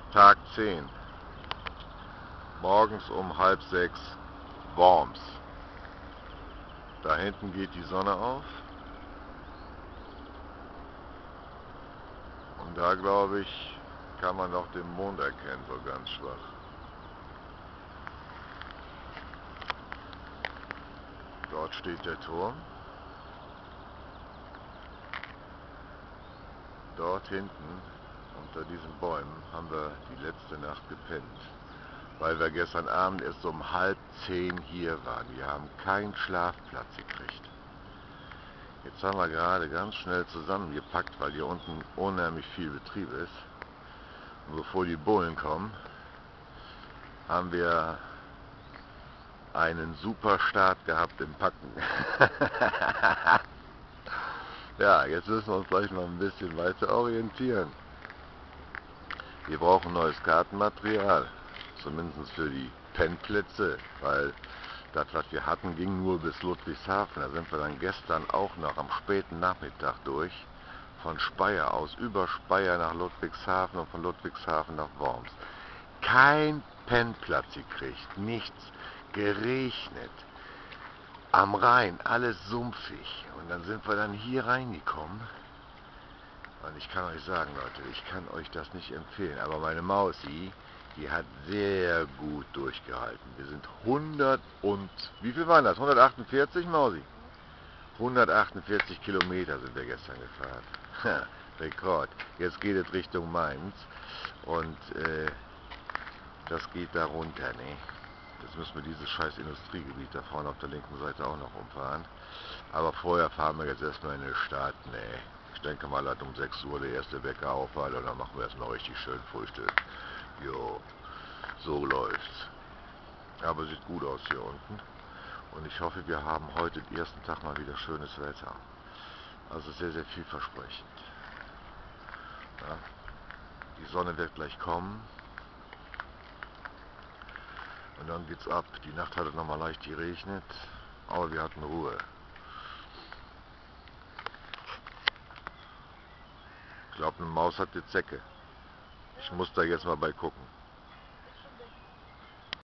Tag 10. Morgens um 5:30 Worms. Da hinten geht die Sonne auf. Und da, glaube ich, kann man noch den Mond erkennen, so ganz schwach. Dort steht der Turm. Dort hinten, unter diesen Bäumen, haben wir die letzte Nacht gepennt, weil wir gestern Abend erst um 9:30 hier waren. Wir haben keinen Schlafplatz gekriegt. Jetzt haben wir gerade ganz schnell zusammengepackt, weil hier unten unheimlich viel Betrieb ist. Und bevor die Bullen kommen, haben wir einen super Start gehabt im Packen. Ja, jetzt müssen wir uns gleich noch ein bisschen weiter orientieren. Wir brauchen neues Kartenmaterial, zumindest für die Pennplätze, weil das, was wir hatten, ging nur bis Ludwigshafen. Da sind wir dann gestern auch noch am späten Nachmittag durch, von Speyer aus, über Speyer nach Ludwigshafen und von Ludwigshafen nach Worms. Kein Pennplatz gekriegt, nichts, geregnet. Am Rhein, alles sumpfig. Und dann sind wir dann hier reingekommen. Und ich kann euch sagen, Leute, ich kann euch das nicht empfehlen. Aber meine Mausi, die hat sehr gut durchgehalten. Wir sind 100 und... Wie viel waren das? 148, Mausi? 148 Kilometer sind wir gestern gefahren. Rekord. Jetzt geht es Richtung Mainz. Und das geht da runter, ne? Jetzt müssen wir dieses scheiß Industriegebiet da vorne auf der linken Seite auch noch umfahren. Aber vorher fahren wir jetzt erstmal in die Stadt. Nee, ich denke mal, dass um 6 Uhr der erste Wecker aufhört und dann machen wir erstmal richtig schön Frühstück. Jo, so läuft's. Aber sieht gut aus hier unten. Und ich hoffe, wir haben heute den ersten Tag mal wieder schönes Wetter. Also sehr, sehr vielversprechend. Ja, die Sonne wird gleich kommen. Und dann geht's ab. Die Nacht hat es nochmal leicht geregnet, aber wir hatten Ruhe. Ich glaube, eine Maus hat die Zecke. Ich muss da jetzt mal bei gucken.